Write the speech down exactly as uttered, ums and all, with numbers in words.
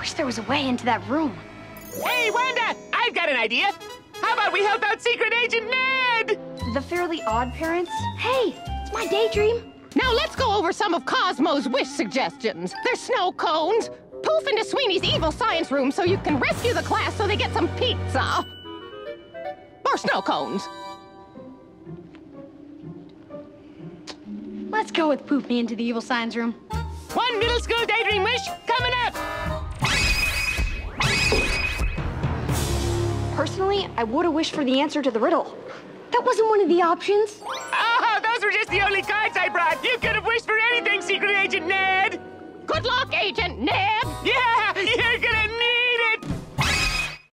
wish there was a way into that room. Hey, Wanda! I've got an idea! How about we help out Secret Agent Ned? The Fairly OddParents? Hey, it's my daydream. Now let's go over some of Cosmo's wish suggestions. There's snow cones. Poof into Sweeney's evil science room so you can rescue the class so they get some pizza. Or snow cones. Let's go with Poop Me into the evil science room. One middle school daydream wish coming up! Personally, I would have wished for the answer to the riddle. That wasn't one of the options. Oh, those were just the only cards I brought. You could have wished for anything, Secret Agent Ned. Good luck, Agent Ned. Yeah!